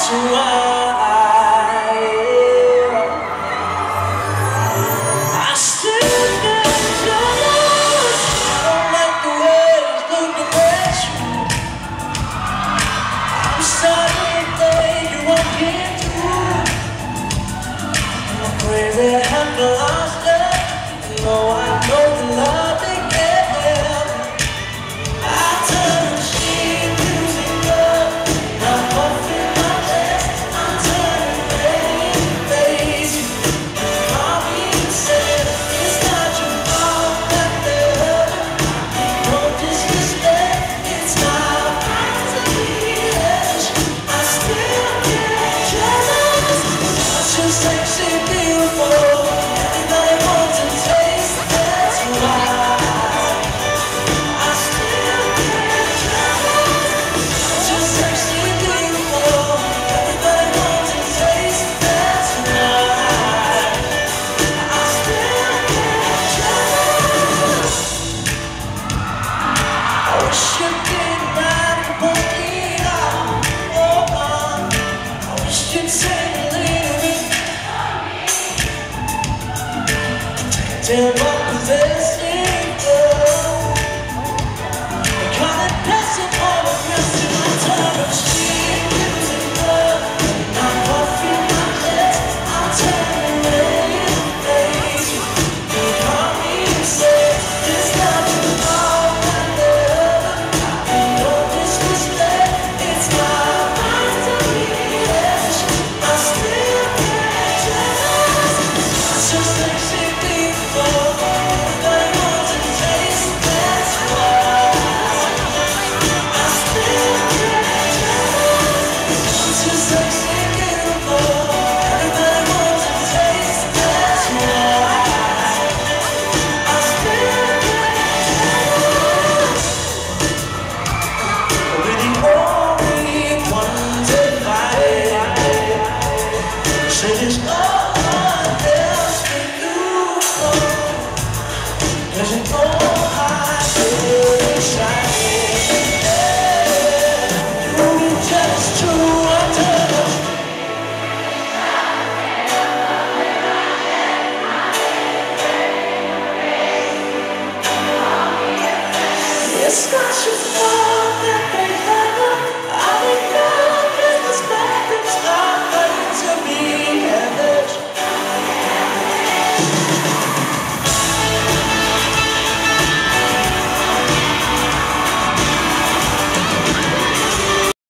I still get jealous. I don't like the way it's looking at you. I'm starting to think you won't get through. I'm crazy, I have to lost it. No, I know the love they get. I turn the sheet music up. I'm puffing my chest. I'm turning red in the face. I'll be said it's not your fault that they're hurting. No disrespect, it's not right to be edge. I still get jealous. Such a sexy, beautiful. Everybody wants to taste. That's why I still get jealous. Such a sexy, beautiful. Everybody wants to taste. That's why I still get jealous. I wish you didn't mind work it out. I wish you'd take a little bit. Tell me